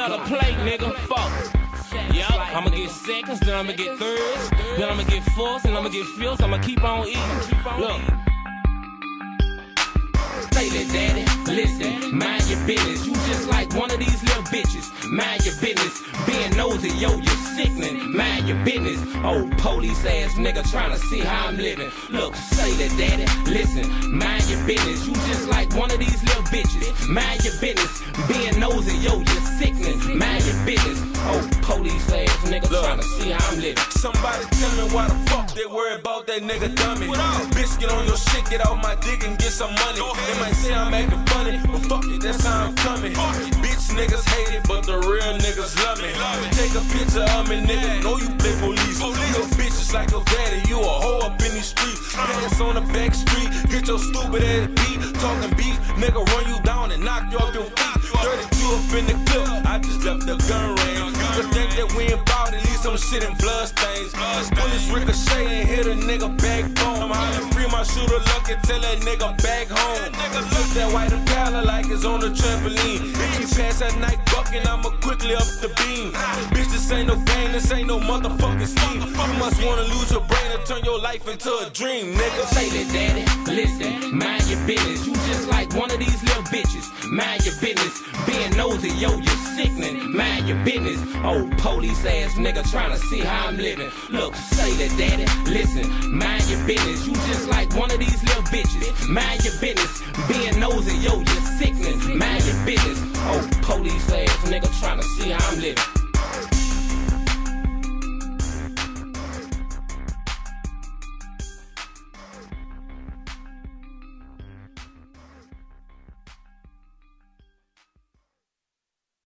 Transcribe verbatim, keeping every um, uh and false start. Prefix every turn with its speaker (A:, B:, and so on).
A: another plate, nigga. Fuck. Yup, I'ma get seconds, then I'ma get thirds, then I'ma get fourths, and I'ma get fifths. I'ma keep on eating. Look. Say that, daddy, listen, mind your business. You just like one of these little bitches. Mind your business. Being nosy, yo, you're sickening. Mind your business. Old police ass nigga trying to see how I'm living. Look, say that, daddy, listen, mind your business. You just like one of these little bitches. Mind your business. Being nosy, yo, you're sickening. Mind your business. Old police ass nigga trying to see how I'm living.
B: Somebody tell me why the fuck they worry about that nigga dummy. Bitch, get on your shit, get off my dick and get some money. They might say I'm acting funny, but fuck it, that's how I'm coming. Bitch, niggas hate it, but the real niggas love me. Take a picture of me, nigga, know you play police. You a bitch just like your daddy, you a hoe up in these streets. Pass on the back street, get your stupid ass beat. Talking beef, nigga run you down and knock you off your feet. thirty-two up in the clip, I just left the gun range. You could think that we ain't bout it, leave some shit in blood stains. Bullets ricochet and hit a nigga backbone. I'm hollering free my shooter luck and tell that nigga back home. Flip that white Impala like it's on the trampoline. If you pass that night bucking, I'ma quickly up the beam. Bitch, this ain't no game, this ain't no motherfucking scheme. You must wanna lose your brain and turn your life into a dream, nigga.
A: Say that, daddy, listen, mind your business. You just like one of these little bitches. Mind your business. Being nosy, yo, you're sickening. Mind your business. Old police ass nigga trying to see how I'm living. Look, say that, daddy, listen, mind your business. You just like one of these little bitches. Mind your business. Being nosy, yo, you're sickening. Mind your business. Old police ass nigga trying to see how I'm living.